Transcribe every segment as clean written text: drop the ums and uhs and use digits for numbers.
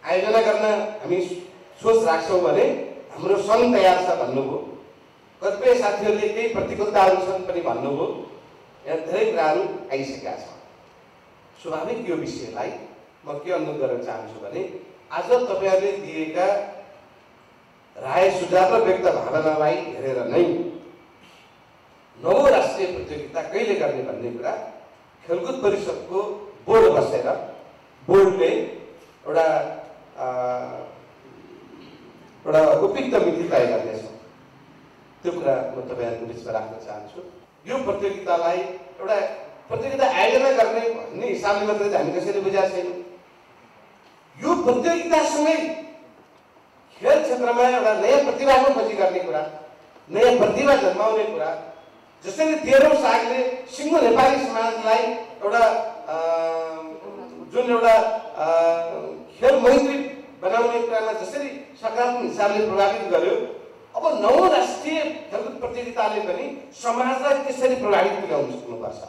आयोजना गर्न हामी सोच राख्छौँ भने हाम्रो सङ्घ तयार छ भन्नुभयो। कतिपय साथीहरूले केही प्रतिकूलताहरू छन् पनि भन्नुभयो। यहाँ धेरै कुराहरू आइसकेका छ। स्वाभाविक यो विषयलाई म के अनुरोध गर्न चाहन्छु भने आज तपाईँहरूले दिएका राय सुझाव र व्यक्त भावनालाई हेरेर नै नवौं राष्ट्रिय प्रतियोगिता कहिले गर्ने भन्ने कुरा खेलकुद परिषदको बोर्ड बसेर बोर्डले एउटा उपयुक्त मिति तय गर्नेछ। त्यो कुरा म तपाईँहरूको बिचमा राख्न चाहन्छु। यो प्रतियोगितालाई एउटा प्रतियोगिता आयोजना गर्ने भन्ने हिसाबले मात्रै हामी कसैले बुझाएको छैन। यो प्रतियोगितासँगै खेल क्षेत्रमा एउटा नयाँ प्रतिभाको खोजी गर्ने कुरा, नयाँ प्रतिभा जन्माउने कुरा, जसरी 13औं सागले सिङ्गो नेपाली समाजलाई एउटा जुन एउटा खेल मैत्री बनाउने कुरामा जसरी सकारात्मक हिसाबले प्रभावित गर्यो, अब नवौं राष्ट्रिय खेलकुद प्रतियोगिताले पनि समाजलाई त्यसरी प्रभावित पुर्याउन सक्नुपर्छ।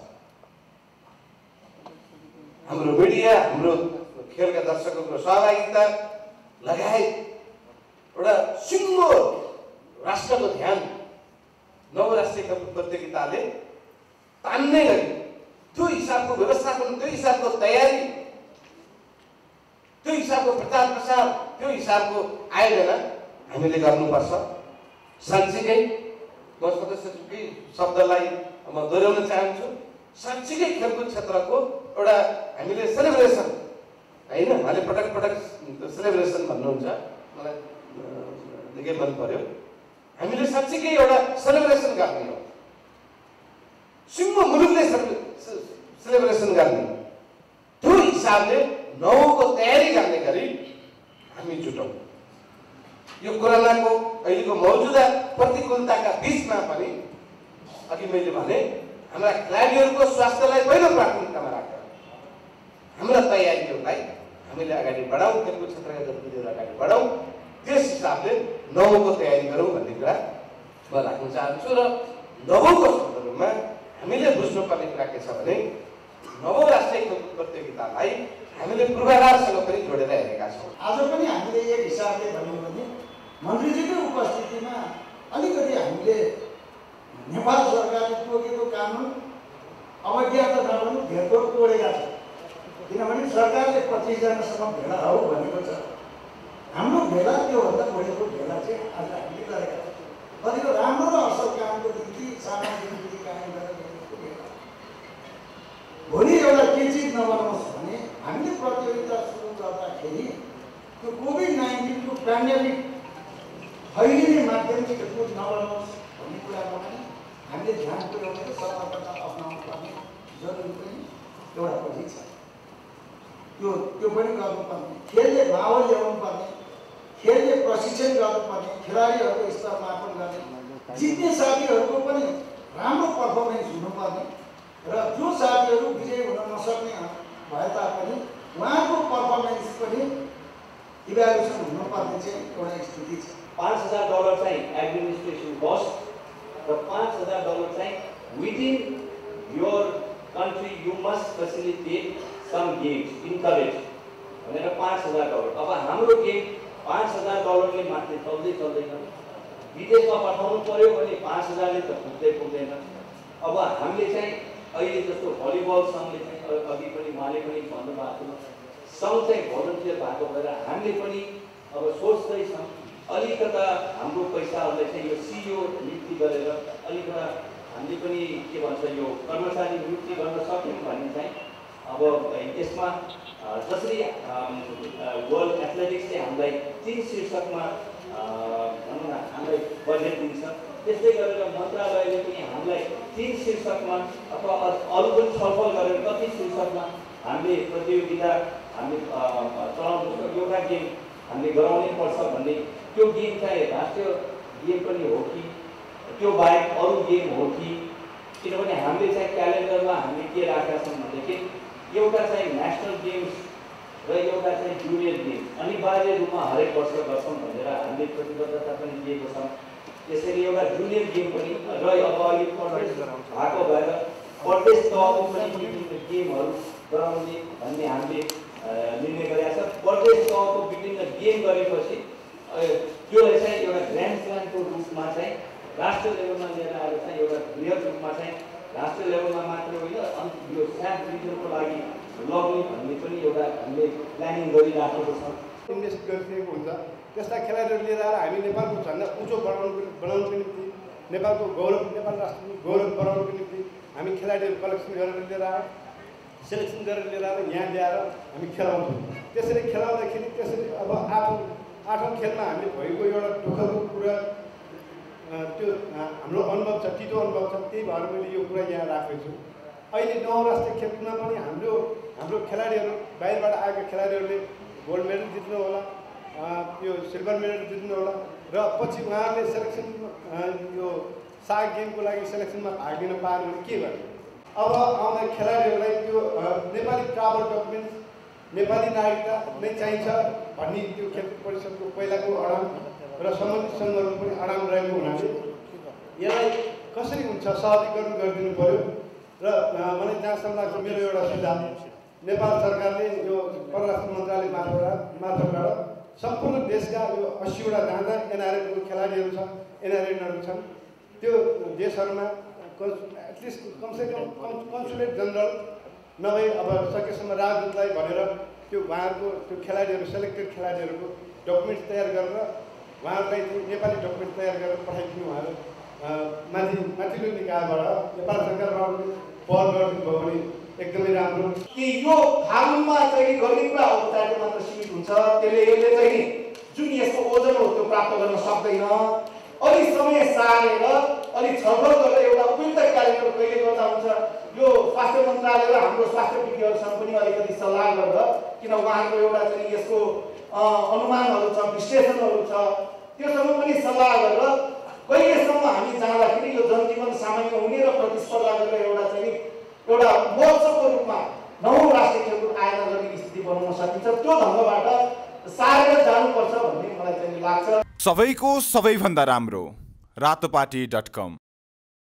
हाम्रो मिडिया, हाम्रो खेलका दर्शकहरूको सहभागिता लगायत एउटा सिङ्गो राष्ट्रको ध्यान नवौं राष्ट्रिय खेलकुद प्रतियोगिताले तान्ने गरी त्यो हिसाबको व्यवस्थापन, त्यो हिसाबको तयारी, त्यो हिसाबको प्रचार प्रसार, त्यो हिसाबको आयोजना हामीले गर्नुपर्छ। साँच्चीकै म सदस्यकै शब्दलाई म दोहोऱ्याउन चाहन्छु। साँच्चीकै खेलकुद क्षेत्रको एउटा हामीले सेलिब्रेसन, होइन, उहाँले पटक पटक सेलिब्रेसन भन्नुहुन्छ, मलाई निकै मन पर्यो। हामीले साँच्चीकै एउटा सेलिब्रेसन गर्ने हो, सिङ्गो मुलुकले सेलिब्रेसन गर्ने। त्यो हिसाबले नवौंको तयारी गर्ने गरी हामी जुटौँ। यो कोरोनाको अहिलेको मौजुदा प्रतिकूलताका बीचमा पनि अघि मैले भने हाम्रा खेलाडीहरूको स्वास्थ्यलाई पहिलो प्राथमिकतामा राखेर हाम्रा तयारीहरूलाई हामीले अगाडि बढाउँ, खेलकुद क्षेत्रका गतिविधिहरू अगाडि बढाउँ। त्यस हिसाबले नवौंको तयारी गरौँ भन्ने कुरा म राख्न चाहन्छु। र नवौंको सन्दर्भमा हामीले बुझ्नुपर्ने कुरा के छ भने नवौं राष्ट्रिय खेलकुद प्रतियोगितालाई हामीले पूर्वाधारसँग पनि जोडेर हेरेका छौँ। आज पनि हामीले एक हिसाबले भन्यौँ भने मन्त्रीजीको उपस्थितिमा अलिकति हामीले नेपाल सरकारले तोकेको कानुन अवज्ञा त नगर्नु भेटो तोडेका छौँ। किनभने सरकारले 25 जनासम्म भेला हौ भनेको छ। हाम्रो भेला त्योभन्दा बढीको भेला चाहिँ आज हामीले गरेका छौँ। कतिको राम्रो र असल कामको निम्ति सामाजिक निम्ति कायम गरेर भेला। भोलि एउटा के चिज नबनाओस् भने हामीले प्रतियोगिता सुरु गर्दाखेरि त्यो कोभिड-19 को पेन्डेमिक फैलिने माध्यमले खेलकुद नबनाओस् भन्ने कुरामा पनि हामीले ध्यान पुर्याउने र सतर्कता अप्नाउनु पर्ने जरुरी पनि एउटा पनि छ। त्यो पनि गर्नुपर्ने, खेलले माहौल ल्याउनु पर्ने, खेलले प्रशिक्षण गर्नुपर्ने, खेलाडीहरूको स्तर मापन गर्ने, जित्ने साथीहरूको पनि राम्रो पर्फर्मेन्स हुनुपर्ने र जो साथीहरू विजयी हुन नसक्ने भए तापनि उहाँको पर्फर्मेन्स पनि इभ्यालुएसन हुनुपर्ने चाहिँ एउटा स्थिति छ। $5,000 चाहिँ एडमिनिस्ट्रेसन कस्ट र $5,000 चाहिँ within your country you must facilitate some games encourage भनेर $5,000। अब हाम्रो गेम $5,000 ले मात्रै चल्दैन। विदेशमा पठाउनु पर्यो भने 5,000 ले त पुग्दैन। अब हामीले चाहिँ अहिले जस्तो भलिबल सङ्घले चाहिँ अघि पनि उहाँले पनि भन्नुभएको थियो, सङ्घ चाहिँ भलन्टियर भएको भएर हामीले पनि अब सोच्दैछौँ अलिकता हाम्रो पैसाहरूलाई चाहिँ यो सिओ नियुक्ति गरेर अलिकता हामीले पनि के भन्छ यो कर्मचारी नियुक्ति गर्न सक्यौँ भने चाहिँ अब यसमा जसरी वर्ल्ड एथलेटिक्सले हामीलाई 3 शीर्षकमा भनौँ न हामीलाई बजेट दिन्छ, त्यस्तै गरेर मन्त्रालयले पनि हामीलाई 3 शीर्षकमा अथवा अरू पनि छलफल गरेर कति शीर्षकमा हामीले प्रतियोगिता हामीले चलाउनु एउटा गेम हामीले गराउनै पर्छ भन्ने। त्यो गेम चाहिँ राष्ट्रिय गेम पनि हो कि त्यो बाहेक अरू गेम हो कि, किनभने हामीले चाहिँ क्यालेन्डरमा हामीले के राखेका छौँ भनेदेखि एउटा चाहिँ नेसनल गेम्स र एउटा चाहिँ जुनियर गेम्स अनिवार्य रूपमा हरेक वर्ष गर्छौँ भनेर हामीले प्रतिबद्धता पनि दिएको छौँ। त्यसैले एउटा जुनियर गेम पनि र अब अलिक प्रदेश भएको भएर प्रदेश तहको पनि गेमहरू गराउने भन्ने हामीले निर्णय गरेका छ। प्रदेश तह तहको विभिन्न गेम गरेपछि त्योलाई चाहिँ एउटा ग्रान्ड स्ल्यामको रूपमा चाहिँ राष्ट्रिय लेभलमा लिएर आएर चाहिँ एउटा बृहत रूपमा चाहिँ राष्ट्रिय लेभलमा मात्र होइन यो साब डिभिजनको लागि लग्ने भन्ने पनि एउटा हामीले प्लानिङ गरिराखेको छ। इन्भेस्ट गरिदिएको हुन्छ त्यस्ता खेलाडीहरू लिएर आएर हामी नेपालको झन्डा उच्च बनाउनको निम्ति नेपालको गौरव नेपाल राष्ट्रको गौरव बढाउनको निम्ति हामी खेलाडीहरू कलेक्सन गरेर लिएर आएर सेलेक्सन गरेर लिएर आएर यहाँ ल्याएर हामी खेलाउँछौँ। त्यसरी खेलाउँदाखेरि त्यसरी अब आठौँ खेलमा हामीले भएको एउटा दुःखको कुरा त्यो हाम्रो अनुभव छ, तितो अनुभव छ, त्यही भएर मैले यो कुरा यहाँ राखेको छु। अहिले 9 राष्ट्रिय खेलमा पनि हाम्रो खेलाडीहरू बाहिरबाट आएका खेलाडीहरूले गोल्ड मेडल जित्नु होला, यो सिल्भर मेडल जित्नु होला र पछि उहाँहरूले सेलेक्सन यो साग गेमको लागि सेलेक्सनमा भाग लिन पाएन भने के गर्ने? अब आउँदा खेलाडीहरूलाई त्यो नेपाली ट्राभल डकुमेन्ट्स नेपाली नागरिकता नै चाहिन्छ भन्ने त्यो खेल परिषदको पहिलाको अडान र सम्बन्धित सङ्घहरू पनि अडान रहेको हुनाले यसलाई कसरी हुन्छ सहजीकरण गरिदिनु पर्यो। र मलाई जहाँसम्म लाग्छ मेरो एउटा सुझाव नेपाल सरकारले यो परराष्ट्र मन्त्रालय मार्फतबाट सम्पूर्ण देशका यो 80वटा जहाँ एनआरएनको खेलाडीहरू छ एनआरएनहरू छन् त्यो देशहरूमा एटलिस्ट कमसेकम कन्सुलेट जनरल नभए अब सकेसम्म राजदूतलाई भनेर त्यो उहाँहरूको त्यो खेलाडीहरू सेलेक्टेड खेलाडीहरूको डकुमेन्ट्स तयार गरेर उहाँहरूलाई नेपाली डकुमेन्ट तयार गरेर पठाइदिनु उहाँहरू माथिल्लो निकायबाट नेपाल सरकारबाट पहल गरिदिनु भयो भने एकदमै राम्रो। कि यो फागुनमा चाहिँ गर्ने कुरा औपचारिक मात्र सीमित हुन्छ, यसले चाहिँ जुन यसको ओजन हो त्यो प्राप्त गर्न सक्दैन। अलि समय सारेर अलि छलफल गरेर एउटा उपयुक्त कार्यक्रम कहिले गर्दा हुन्छ यो स्वास्थ्य मन्त्रालय र हाम्रो स्वास्थ्य विज्ञहरूसँग पनि अलिकति सल्लाह गरेर, किन उहाँको एउटा चाहिँ यसको अनुमानहरू छ, विश्लेषणहरू छ, त्योसँग पनि सल्लाह गरेर कहिलेसम्म हामी जाँदाखेरि यो जनजीवन सामान्य हुने र प्रतिस्पर्धा गरेर एउटा चाहिँ एउटा महोत्सवको रूपमा 9 राष्ट्रिय खेलकुद आयोजना गर्ने स्थिति बनाउन सकिन्छ, त्यो ढङ्गबाट सारेर जानुपर्छ भन्ने मलाई चाहिँ लाग्छ। सबैको सबैभन्दा राम्रो रातोपाटी.com